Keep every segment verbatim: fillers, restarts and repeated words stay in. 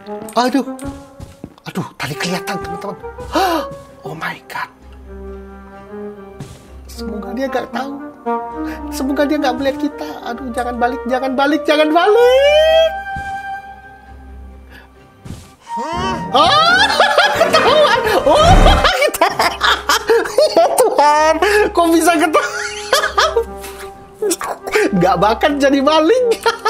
Aduh. Aduh, tadi kelihatan teman-teman. Oh my god. Semoga dia nggak tahu. Semoga dia nggak melihat kita. Aduh, jangan balik, jangan balik, jangan balik. Oh, ketahuan. Oh, kita. Ya Tuhan, kok bisa ketahuan? Nggak bakal jadi maling.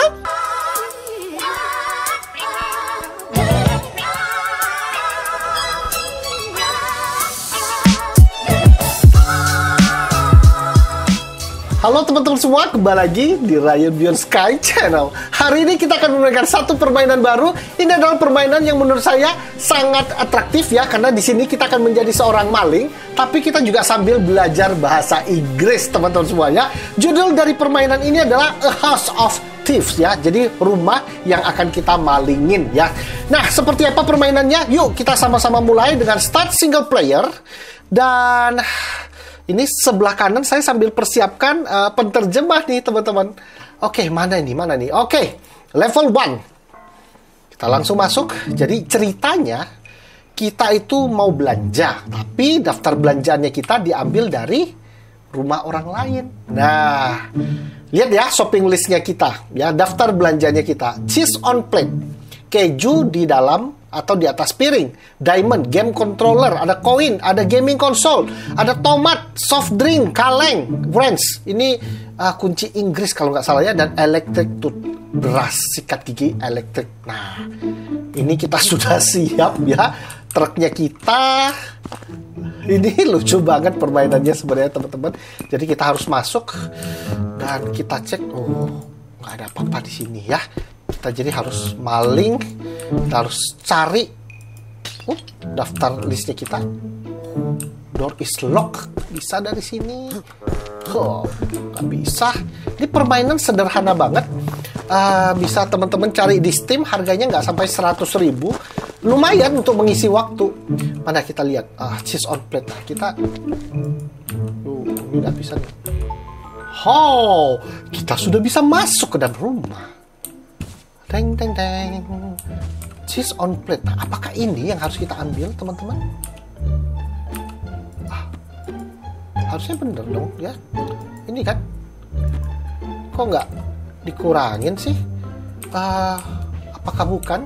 Halo teman-teman semua, kembali lagi di Ryan Beyond Sky Channel. Hari ini kita akan memainkan satu permainan baru. Ini adalah permainan yang menurut saya sangat atraktif ya, karena di sini kita akan menjadi seorang maling, tapi kita juga sambil belajar bahasa Inggris, teman-teman semuanya. Judul dari permainan ini adalah A House of Thieves ya, jadi rumah yang akan kita malingin ya. Nah, seperti apa permainannya? Yuk kita sama-sama mulai dengan start single player. Dan ini sebelah kanan saya sambil persiapkan uh, penterjemah nih teman-teman. Oke, mana ini, mana nih? Oke, level one. Kita langsung masuk. Jadi ceritanya kita itu mau belanja, tapi daftar belanjaannya kita diambil dari rumah orang lain. Nah, lihat ya shopping listnya kita. Ya, daftar belanjanya kita. Cheese on plate. Keju di dalam atau di atas piring, diamond, game controller, ada koin, ada gaming console, ada tomat, soft drink, kaleng, wrench. Ini uh, kunci Inggris kalau nggak salah ya, dan electric toothbrush, sikat gigi elektrik. Nah, ini kita sudah siap ya, truknya kita. Ini lucu banget permainannya sebenarnya teman-teman. Jadi kita harus masuk dan kita cek. Oh, nggak ada apa-apa di sini ya. Kita jadi harus maling, kita harus cari uh, daftar listnya kita. Door is locked, bisa dari sini. Oh, nggak bisa. Ini permainan sederhana banget. Uh, bisa teman-teman cari di Steam, harganya nggak sampai seratus ribu. Lumayan untuk mengisi waktu. Mana kita lihat? Ah, cheese on plate. Nah, kita, uh, ini nggak bisa nih. Oh, kita sudah bisa masuk ke dalam rumah. Deng, deng, deng. Cheese on plate. Nah, apakah ini yang harus kita ambil, teman-teman? Ah, harusnya bener dong, ya. Ini kan. Kok nggak dikurangin sih? Uh, apakah bukan?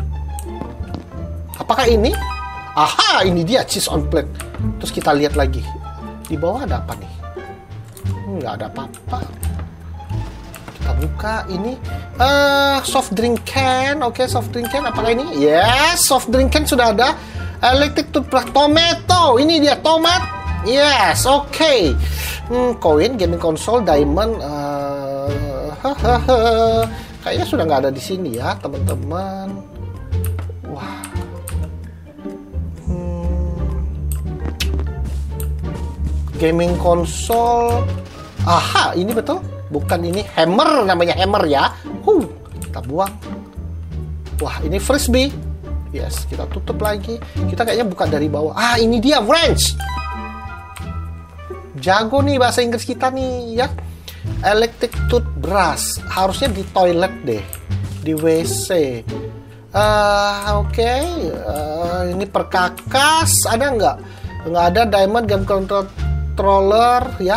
Apakah ini? Aha, ini dia cheese on plate. Terus kita lihat lagi. Di bawah ada apa nih? Nggak ada apa-apa. Kita buka ini uh, soft drink can. Oke, okay, soft drink can. Apakah ini? Yes, soft drink can sudah ada. Electric toothbrush, tomato. Ini dia tomat. Yes, oke. Okay. Hmm, koin, gaming console, diamond. Uh, Kayaknya sudah nggak ada di sini ya, teman-teman. Wah. Hmm. Gaming console. Aha, ini betul. Bukan, ini hammer, namanya hammer ya. Huh, kita buang. Wah, ini frisbee. Yes, kita tutup lagi. Kita kayaknya buka dari bawah. Ah, ini dia wrench. Jago nih bahasa Inggris kita nih ya. Electric toothbrush. Harusnya di toilet deh, di W C. Uh, Oke, okay. uh, ini perkakas. Ada nggak? Nggak ada. Diamond, game controller ya.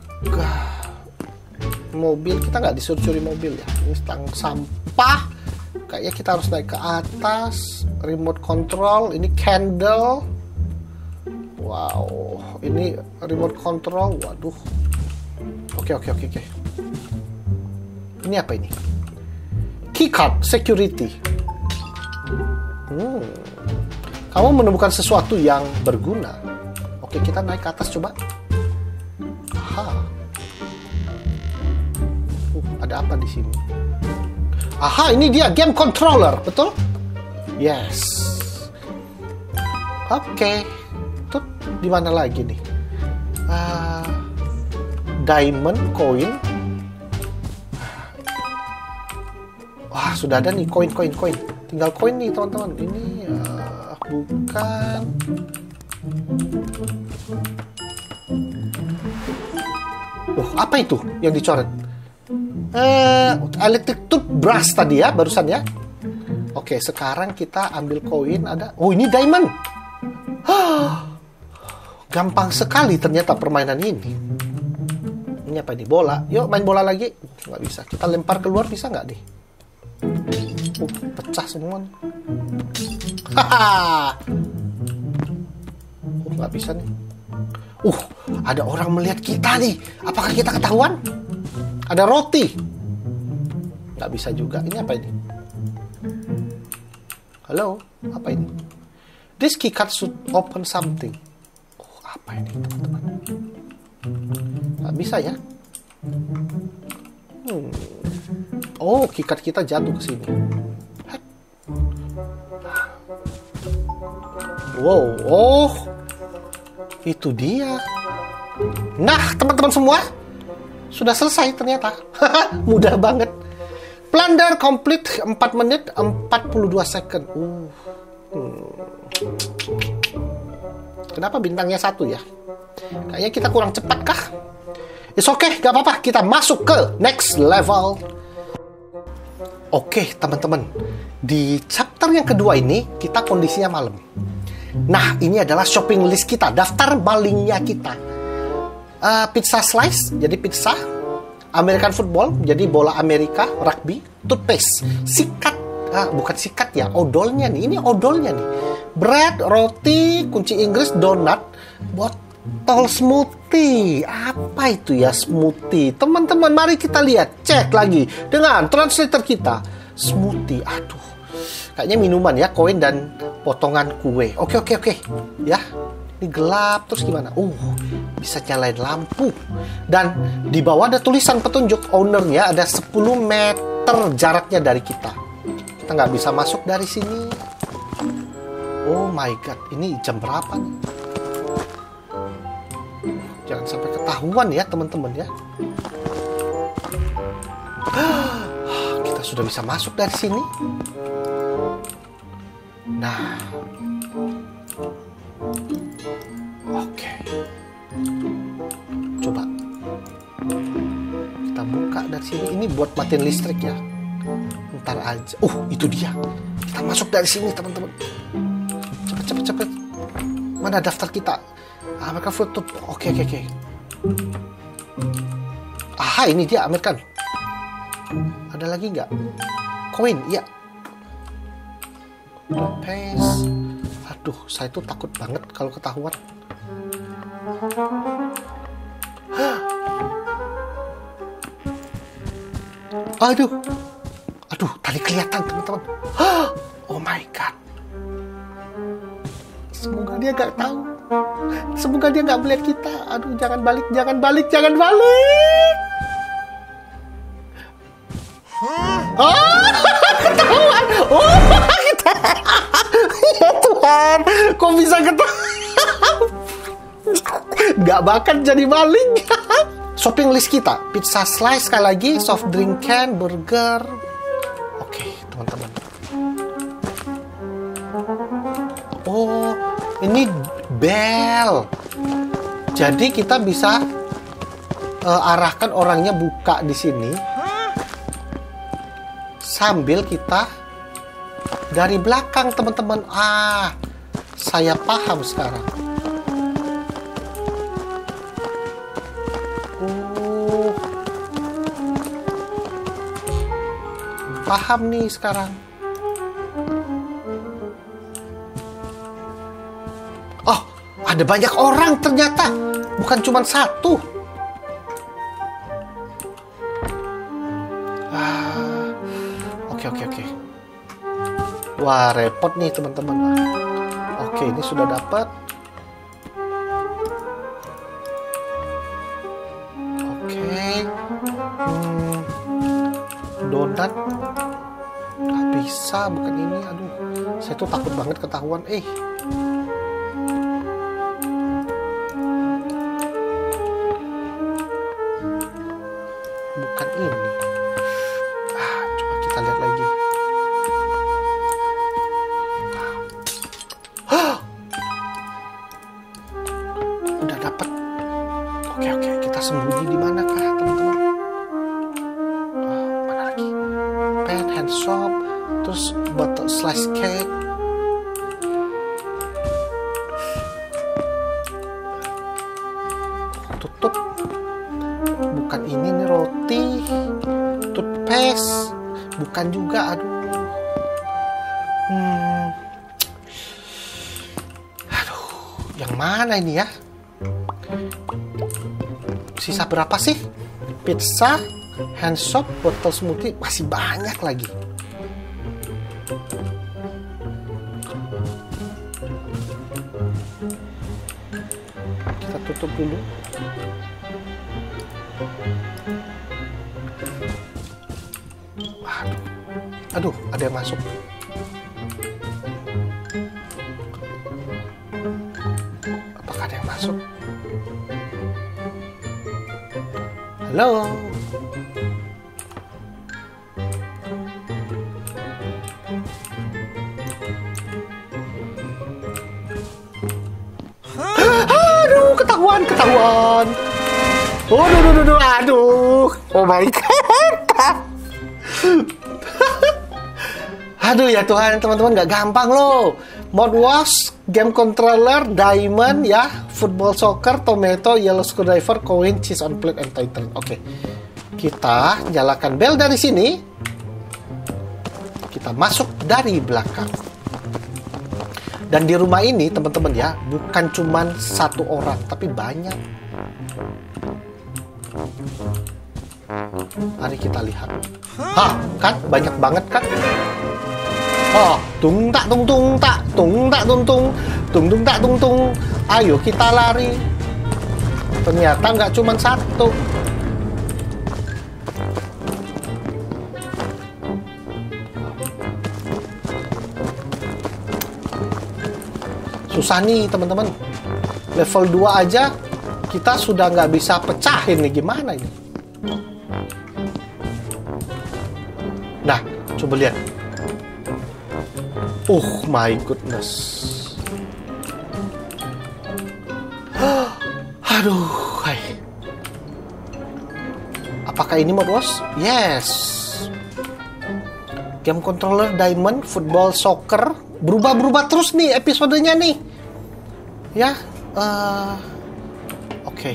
Mobil, kita nggak disuruh curi mobil ya. Ini tang sampah. Kayaknya kita harus naik ke atas. Remote control, ini candle. Wow, ini remote control. Waduh. Oke, oke, oke, oke. Ini apa ini? Keycard security. Hmm. Kamu menemukan sesuatu yang berguna. Oke, kita naik ke atas coba. Aha. Ada apa di sini? Aha, ini dia game controller, betul? Yes. Oke. Okay. Tuh, di mana lagi nih? Uh, diamond, koin. Wah, sudah ada nih koin, koin, koin. Tinggal koin nih, teman-teman. Ini uh, bukan. Oh, apa itu yang dicoret? Uh, electric toothbrush tadi ya, barusan ya. Oke, sekarang kita ambil koin. Ada. Oh, ini diamond. Gampang sekali ternyata permainan ini. Ini apa ini? Bola. Yuk main bola lagi. Nggak bisa. Kita lempar keluar bisa nggak nih? Uh, pecah semua. Haha. Oh, nggak bisa nih. Uh, ada orang melihat kita nih. Apakah kita ketahuan? Ada roti. Nggak bisa juga. Ini apa ini? Halo? Apa ini? This keycard should open something. Oh, apa ini teman-teman? Nggak bisa ya? Hmm. Oh, keycard kita jatuh ke sini. Wow, oh, itu dia. Nah, teman-teman semua, sudah selesai ternyata. Mudah banget. Plunder complete empat menit empat puluh dua second. Uh. Hmm. Kenapa bintangnya satu ya? Kayaknya kita kurang cepat kah? It's okay, gak apa-apa. Kita masuk ke next level. Oke, teman-teman. Di chapter yang kedua ini, kita kondisinya malam. Nah, ini adalah shopping list kita, daftar malingnya kita. Uh, pizza slice, jadi pizza. American football, jadi bola Amerika, rugby. Toothpaste, sikat, ah, bukan sikat ya, odolnya nih. Ini odolnya nih. Bread, roti, kunci Inggris, donat, botol smoothie. Apa itu ya smoothie? Teman-teman, mari kita lihat, cek lagi dengan translator kita. Smoothie, aduh. Kayaknya minuman ya, koin dan potongan kue. Oke, oke, oke. Ya, ini gelap, terus gimana? Uh, bisa nyalain lampu. Dan di bawah ada tulisan petunjuk ownernya, ada sepuluh meter jaraknya dari kita. Kita nggak bisa masuk dari sini. Oh my god, ini jam berapa nih? Jangan sampai ketahuan ya teman-teman ya. Kita sudah bisa masuk dari sini. Nah, oke, coba kita buka dari sini. Ini buat matiin listrik ya. Ntar aja. Uh, itu dia. Kita masuk dari sini teman-teman. Cepet, cepet, cepet. Mana daftar kita? American Food. Oke, oke, oke. Aha, ini dia American. Ada lagi nggak? Koin, iya. Paste. Aduh, saya tuh takut banget kalau ketahuan. Aduh, aduh, tadi kelihatan teman-teman. Oh my god. Semoga dia nggak tahu. Semoga dia nggak melihat kita. Aduh, jangan balik, jangan balik, jangan balik. Oh, ketahuan. Oh, kita. Ya Tuhan, kok bisa ketahuan? Nggak bakal jadi maling. Shopping list kita, pizza slice sekali lagi, soft drink can, burger. Oke, teman-teman. Oh, ini bel. Jadi kita bisa uh, arahkan orangnya buka di sini. Sambil kita dari belakang, teman-teman. Ah, saya paham sekarang. Uh, paham nih sekarang. Oh, ada banyak orang ternyata. Bukan cuma satu. Oke, oke, oke. Wah, repot nih teman-teman. Oke, ini sudah dapat. Oke. Hmm, donat. Gak bisa, bukan ini. Aduh, saya tuh takut banget ketahuan. Eh. Bukan ini. Ah, coba kita lihat lagi. Udah dapat. Oke, oke, kita sembunyi di manakah, teman-teman? Ah, mana lagi? Pen, hand shop, Terus butter slice cake. Tutup. Bukan ini nih roti. Toothpaste. Bukan juga, aduh. Hmm. Aduh, yang mana ini ya? Sisa berapa sih? Pizza, hand soap, botol smoothie, masih banyak lagi. Kita tutup dulu. Aduh, aduh, ada yang masuk. Apakah ada yang masuk? Halo. Aduh, ketahuan, ketahuan. Oh, aduh, aduh, aduh, aduh. Oh my god. Aduh ya Tuhan, teman-teman, nggak gampang loh. Mouthwash, game controller, diamond ya, football soccer, tomato, yellow screwdriver, coin, cheese on plate, and titan. Oke, kita nyalakan bel dari sini. Kita masuk dari belakang. Dan di rumah ini teman-teman ya, bukan cuman satu orang, tapi banyak. Mari kita lihat. Hah, kan banyak banget kan? Oh, tung tak tung tung tak, tung tak tung tung, tung tung tak tung tung. Ayo kita lari. Ternyata nggak cuma satu. Susah nih teman-teman. Level dua aja kita sudah nggak bisa pecahin nih, gimana ini? Nah, coba lihat. Oh my goodness. Aduh, hai. Apakah ini mouthwash? Yes. Game controller, diamond, football, soccer. Berubah-berubah terus nih episodenya nih. Ya, uh, oke. Okay.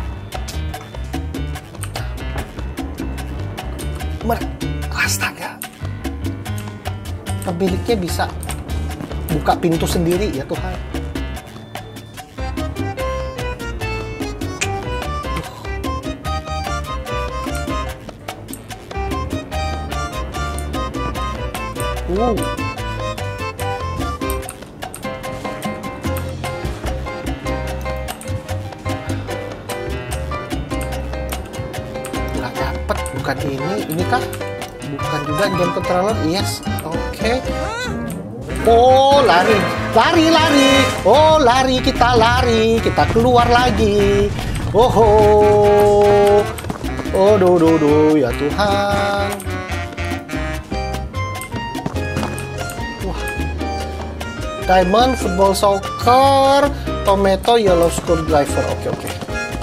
Astaga. Pemiliknya bisa buka pintu sendiri ya Tuhan. Uh. Nggak dapet, bukan ini, ini kah? Bukan juga game controller, yes, oke. Okay. Oh, lari, lari, lari. Oh, lari, kita lari, kita keluar lagi. Oh, oh, oh, do, do, do, ya Tuhan. Wah, diamond, football, soccer, tomato, yellow screwdriver. Oke, okay, oke. Okay.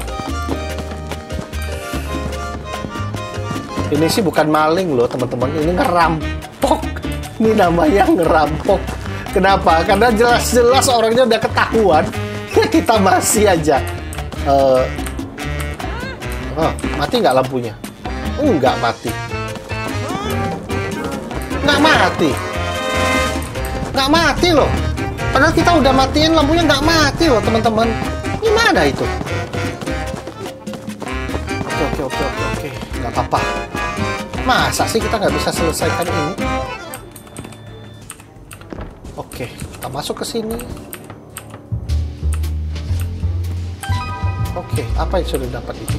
Ini sih bukan maling loh teman-teman, ini ngerampok. Ini namanya ngerampok. Kenapa? Karena jelas-jelas orangnya udah ketahuan. Ya kita masih aja. Uh, oh, mati nggak lampunya? Enggak mati. Nggak mati. Nggak mati loh. Padahal kita udah matiin lampunya, nggak mati loh teman-teman. Gimana itu? Oke, oke, oke, oke, oke. Nggak apa-apa. Masa sih kita nggak bisa selesaikan ini? Oke, kita masuk ke sini. Oke, apa yang sudah dapat itu?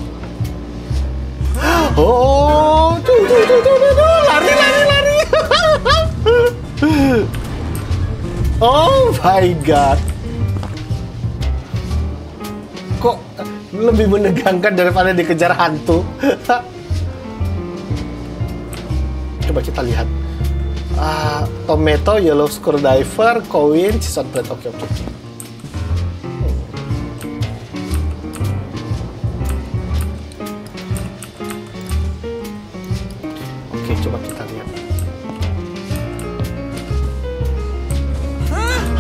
Oh, tuh, tuh, tuh, tuh, tuh, tuh. Lari, lari, lari. Oh my god. Kok lebih menegangkan daripada dikejar hantu? Coba kita lihat. Uh, tomato, yellow screwdriver, coin, cheese on plate. Oke, oke, oke. Oke, coba kita lihat.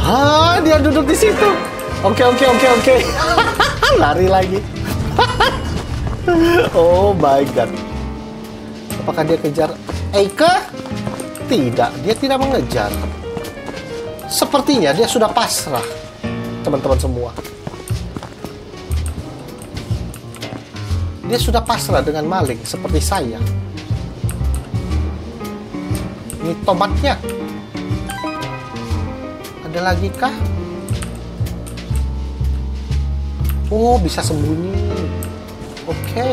Ah, dia duduk di situ. Oke, oke, oke, oke. Lari lagi. Oh my god. Apakah dia kejar Eike? Tidak, dia tidak mengejar. Sepertinya dia sudah pasrah, teman-teman semua. Dia sudah pasrah dengan maling seperti saya. Ini tomatnya. Ada lagi kah? Oh, bisa sembunyi. Oke. Okay.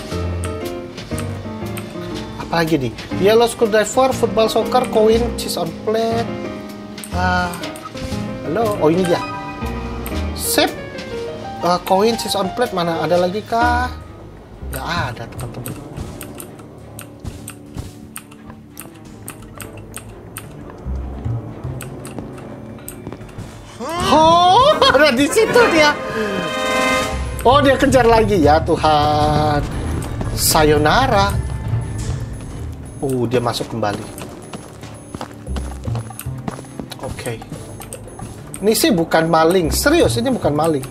Apalagi nih? Yellow screwdriver, football, soccer, coin, cheese on plate. Ah, halo. Oh, ini dia. Sip. Uh, coin, cheese on plate mana? Ada lagi kah? Nggak ada, teman-teman. Oh, ada di situ dia. Oh, dia kejar lagi ya Tuhan. Sayonara. Oh, dia masuk kembali. Oke. Okay. Ini sih bukan maling. Serius, ini bukan maling.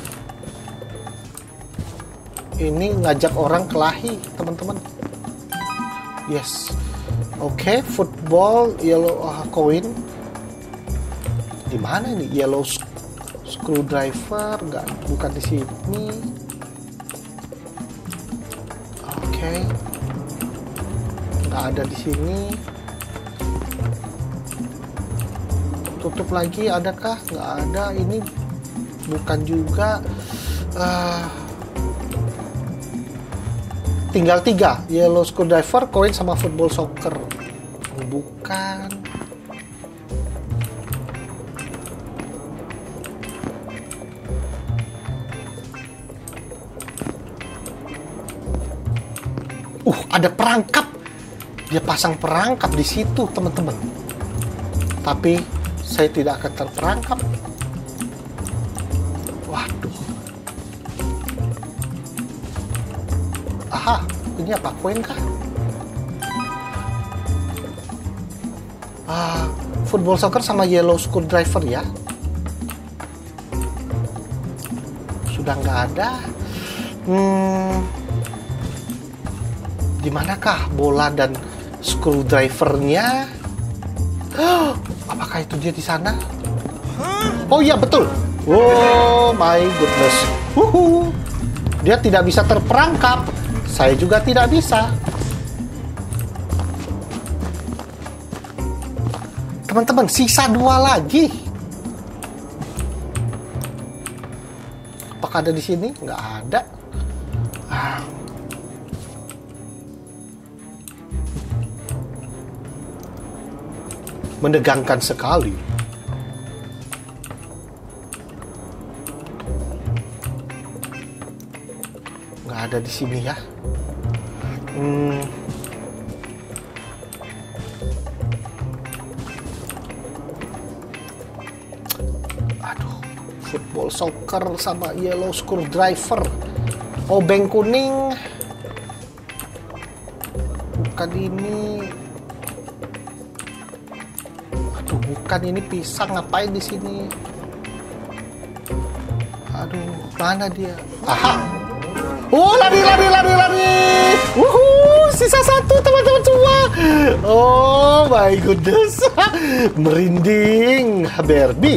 Ini ngajak orang kelahi, teman-teman. Yes. Oke, okay. Football, yellow uh, coin. Di mana ini? Yellow screwdriver, nggak, bukan di sini. Oke, okay. Nggak ada di sini. Tutup lagi, adakah? Nggak ada. Ini bukan juga. Uh, tinggal tiga, yellow screwdriver, coin sama football soccer. Bukan. Uh, ada perangkap. Dia pasang perangkap di situ, teman-teman. Tapi saya tidak akan terperangkap. Waduh. Aha, ini apa? Koin kah? Ah, football soccer sama yellow screwdriver ya. Sudah nggak ada. Hmm. Di manakah bola dan screwdrivernya? Oh, apakah itu dia di sana? Oh iya, betul. Oh my goodness. Uhuh. Dia tidak bisa terperangkap. Saya juga tidak bisa. Teman-teman, sisa dua lagi. Apakah ada di sini? Nggak ada. Ah. Menegangkan sekali. Nggak ada di sini ya. Hmm. Aduh, football soccer sama yellow screwdriver. Obeng kuning. Bukan ini. Bukan ini pisang, ngapain di sini? Aduh, mana dia? Aha. Oh, lari lari lari lari. Wuhu, sisa satu teman-teman semua. Oh my goodness. Merinding, Barbie.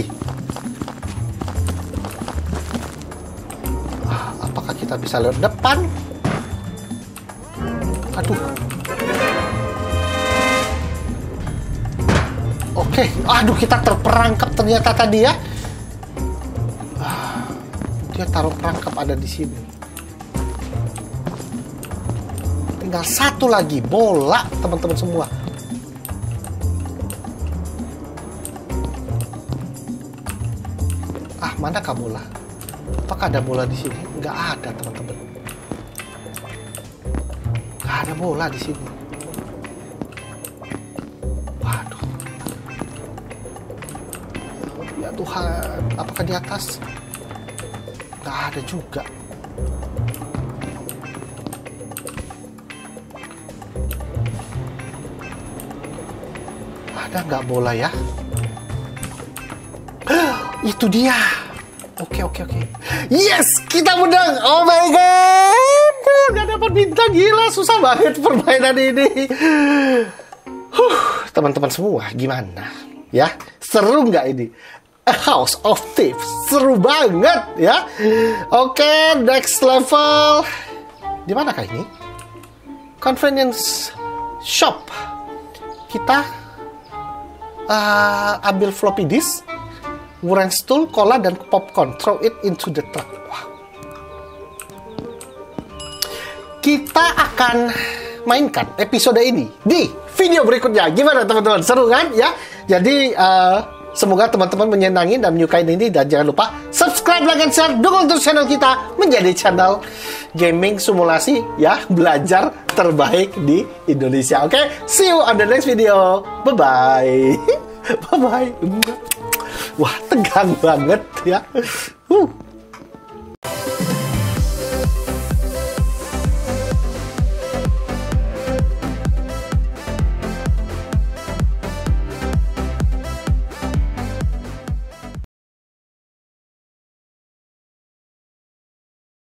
Apakah kita bisa lihat depan? Aduh. Oke, aduh, kita terperangkap ternyata tadi ya. Dia taruh perangkap ada di sini. Tinggal satu lagi bola, teman-teman semua. Ah, manakah bola? Apakah ada bola di sini? Nggak ada, teman-teman. Nggak ada bola di sini. Tuhan, apakah di atas? Nggak ada juga. Ada nggak bola ya? Itu dia. Oke, oke, oke. Yes, kita menang. Oh my god. Gak dapat bintang, gila. Susah banget permainan ini. Huh, teman-teman semua, gimana? Ya, seru nggak ini? A House of Thieves. Seru banget, ya. Oke, next level. Di mana kah ini? Convenience shop. Kita uh, ambil floppy disk, wooden stool, cola, dan popcorn. Throw it into the truck. Wow. Kita akan mainkan episode ini di video berikutnya. Gimana teman-teman? Seru kan? Ya. Jadi uh, semoga teman-teman menyenangi dan menyukai ini. Dan jangan lupa subscribe, like, dan share. Dukung terus channel kita menjadi channel gaming simulasi, ya, belajar terbaik di Indonesia. Oke, okay? See you on the next video. Bye-bye. Bye-bye. Wah, tegang banget ya.